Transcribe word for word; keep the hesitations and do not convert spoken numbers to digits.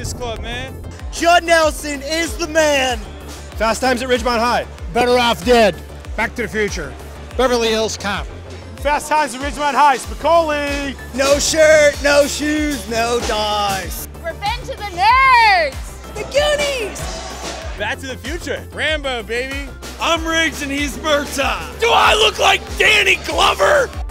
Breakfast Club, man. Judd Nelson is the man. Fast Times at Ridgemont High. Better Off Dead. Back to the Future. Beverly Hills Cop. Fast Times at Ridgemont High. Spicoli. No shirt, no shoes, no dice. Revenge of the Nerds. The Goonies. Back to the Future. Rambo, baby. I'm Riggs and he's Murtaugh. Do I look like Danny Glover?